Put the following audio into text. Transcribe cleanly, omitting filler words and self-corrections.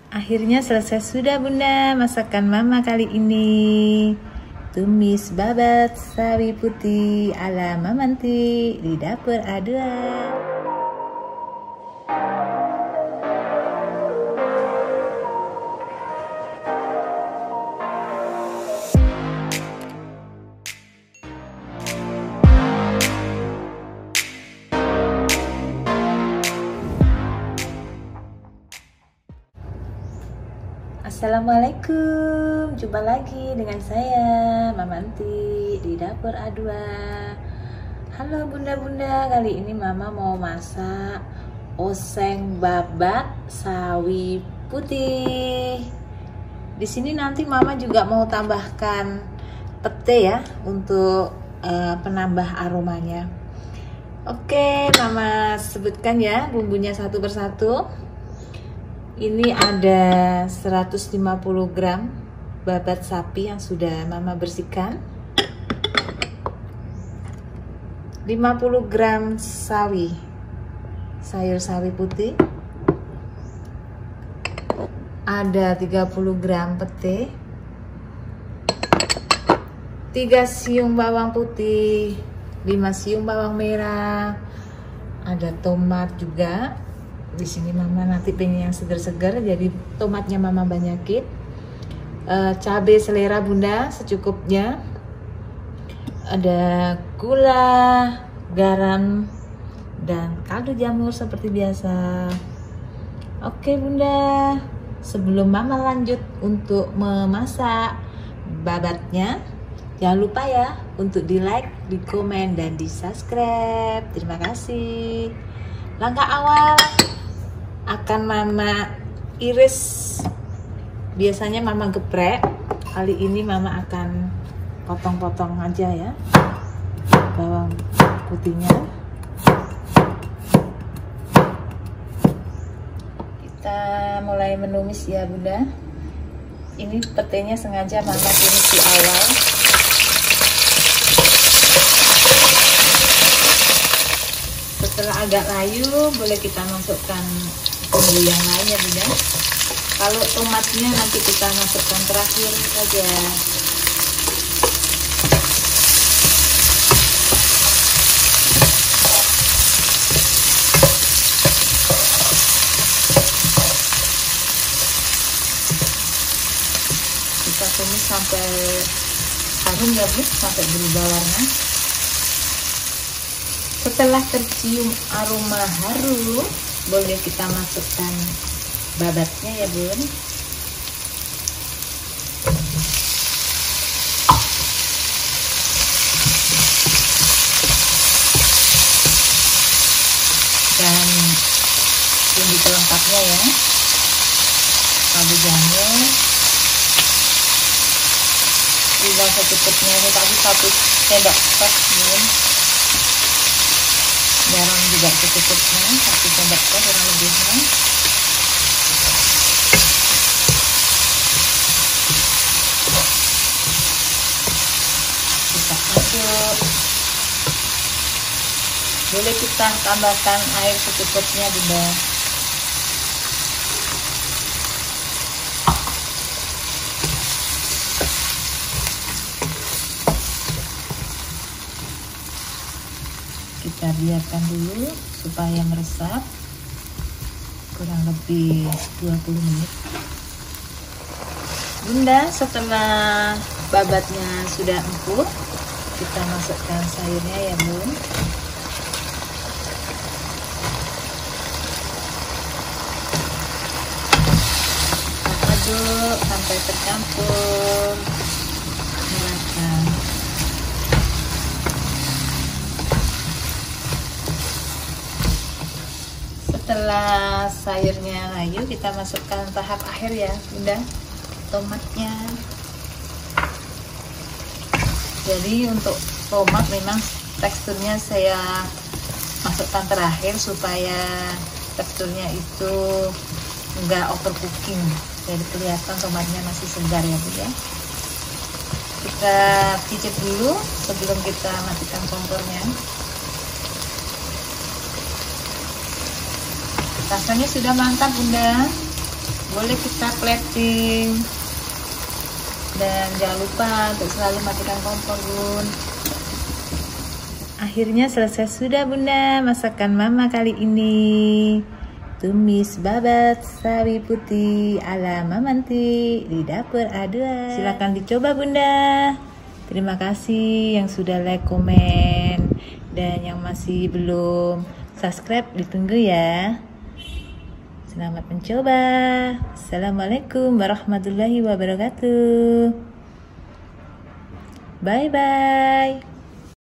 Akhirnya selesai sudah Bunda masakan Mama kali ini. Tumis babat sawi putih ala Mamanti di dapur A2. Assalamualaikum, jumpa lagi dengan saya Mamanti di dapur A2. Halo bunda-bunda, kali ini mama mau masak oseng babat sawi putih. Di sini nanti mama juga mau tambahkan pete ya untuk penambah aromanya. Oke, mama sebutkan ya bumbunya satu persatu. Ini ada 150 gram babat sapi yang sudah mama bersihkan, 50 gram sawi, sayur sawi putih, ada 30 gram pete, 3 siung bawang putih, 5 siung bawang merah, ada tomat juga. Di sini mama nanti pengen yang segar-segar, jadi tomatnya mama banyakin. Cabai selera bunda secukupnya. Ada gula, garam, dan kaldu jamur seperti biasa. Oke bunda, sebelum mama lanjut untuk memasak babatnya, jangan lupa ya untuk di like, di komen, dan di subscribe. Terima kasih. Langkah awal akan mama iris, biasanya mama geprek, kali ini mama akan potong-potong aja ya bawang putihnya. Kita mulai menumis ya bunda. Ini petenya sengaja mama tumis di awal. Setelah agak layu, boleh kita masukkan bumbu yang lainnya bunda. Kalau tomatnya nanti kita masukkan terakhir saja. Kita tumis sampai harum ya bu, sampai berubah warna. Setelah tercium aroma harum, boleh kita masukkan babatnya ya bun. Dan bumbu pelengkapnya ya, kaldu jamur, gula secukupnya. Ini tadi 1 sendok teh bun. Garam juga secukupnya, 1 sendok teh kurang lebihnya. Kita aduk. Boleh kita tambahkan air secukupnya bunda. Kita biarkan dulu supaya meresap kurang lebih 20 menit bunda. Setelah babatnya sudah empuk, kita masukkan sayurnya ya bun. Aduk sampai tercampur merata. Setelah sayurnya layu, kita masukkan tahap akhir ya bunda, tomatnya. Jadi untuk tomat memang teksturnya saya masukkan terakhir supaya teksturnya itu enggak overcooking, jadi kelihatan tomatnya masih segar ya bu ya. Kita cicip dulu sebelum kita matikan kompornya. Rasanya sudah mantap bunda. boleh kita plating. Dan jangan lupa untuk selalu matikan kompor, Bun. Akhirnya selesai sudah, Bunda, masakan Mama kali ini. Tumis babat sawi putih ala Mamanti di dapur A2. Silakan dicoba, Bunda. Terima kasih yang sudah like, komen, dan yang masih belum subscribe ditunggu ya. Selamat mencoba. Assalamualaikum warahmatullahi wabarakatuh. Bye bye.